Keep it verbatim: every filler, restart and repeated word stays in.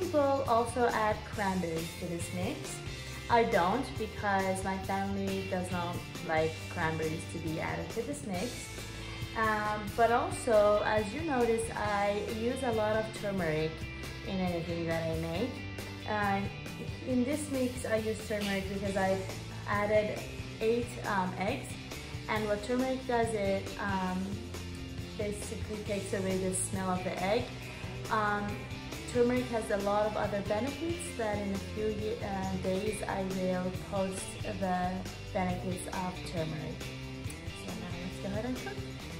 people also add cranberries to this mix. I don't because my family does not like cranberries to be added to this mix. Um, but also, as you notice, I use a lot of turmeric in anything that I make. Uh, in this mix, I use turmeric because I've added eight um, eggs, and what turmeric does, it um, basically takes away the smell of the egg. Um, turmeric has a lot of other benefits that in a few uh, days I will post the benefits of turmeric. So now let's go ahead and cook.